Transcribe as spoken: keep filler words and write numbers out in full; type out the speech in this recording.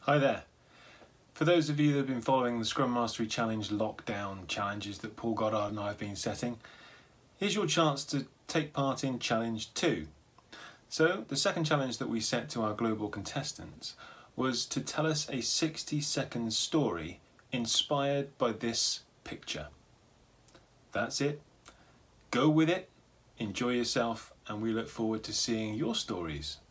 Hi there. For those of you that have been following the Scrum Mastery Challenge Lockdown challenges that Paul Goddard and I have been setting, here's your chance to take part in Challenge two. So the second challenge that we set to our global contestants was to tell us a sixty second story inspired by this picture. That's it. Go with it, enjoy yourself, and we look forward to seeing your stories.